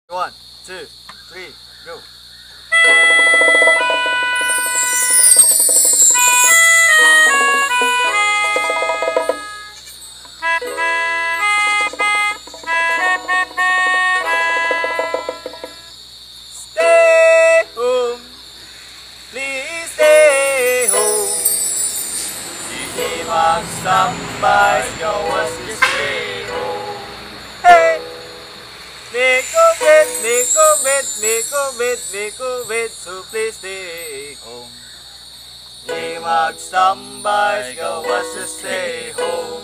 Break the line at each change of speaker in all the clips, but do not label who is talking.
One, two, three, go. Stay home, please stay home. Hindi magstambay, gawas to stay home. Hey! May COVID, may COVID, may COVID, may COVID, so please stay home. Di magstambay, gawas to stay home.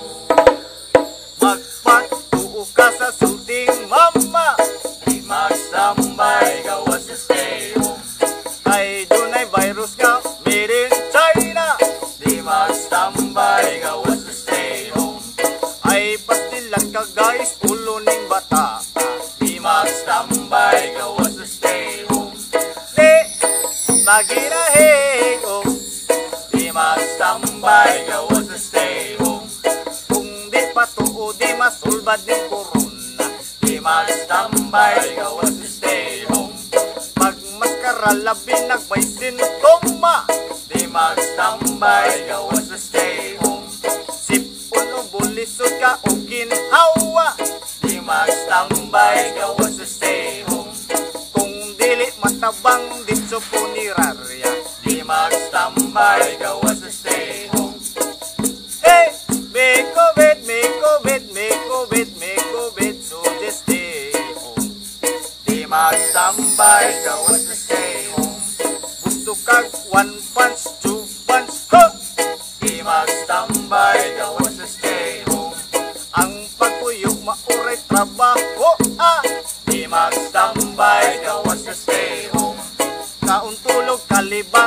Magpatuo ka sa sulting mama. Di magstambay, gawas to stay home. Ay dunay virus nga, made in China. Di magstambay, gawas to stay home. Ay pastilan ka guys, ulo ning bata. Di magstambay, gawas to stay home. Di maginahigom. Di magstambay, gawas to stay home. Kung di patuo, di masulbad ng corona. Di magstambay, gawas to stay home. Magmaskara labi nagbay sintoma. Di magstambay, gawas to stay home. Sipon o bulisod ka o ginhawa. Di magstambay, gawas to stay home. Kung dili matabang ditso punirarya. Di magstambay, gawas to stay home. Hey! May COVID, may COVID, may COVID, may COVID, so just stay home. Di magstambay, gawas to stay home. Gusto kag 1 punch, 2 punch, ho! Di magstambay, gawas to stay home. Ang pagkuyog mauray trabaho, Di magstambay, gawas to stay home. Kauntulog kalibang